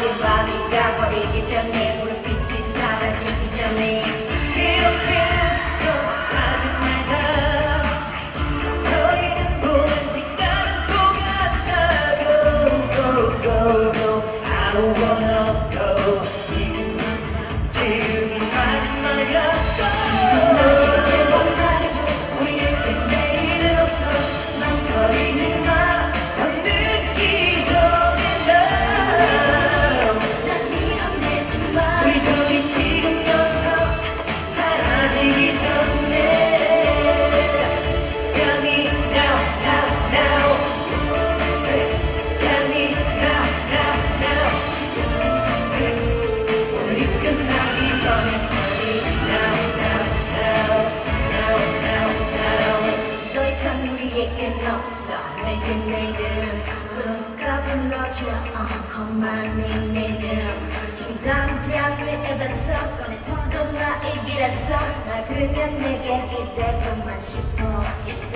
어두운 밤이 가버리기 전에 불빛이 사라지기 전에 이렇게 하지 말자 서있는 보는 시간은 또 간다 Go go go go I don't wanna go 지금 마지막이야 지금 너에게 뭘 말해줘 우리에게 내일은 없어 망설이지 마 더 늦기 전에 난 밀어내지 마 우리 둘이 지금 여기서 사라지기 전에 Tell me now now now Tell me now now now 오늘이 끝나기 전에 더 이상 우리에겐 없어 내게 내일은 불가 불러줘 컴컴한 내 내름 지금 당장 내 입에서 꺼내 털어 나의 길에서 날 그냥 내게 기대고만 싶어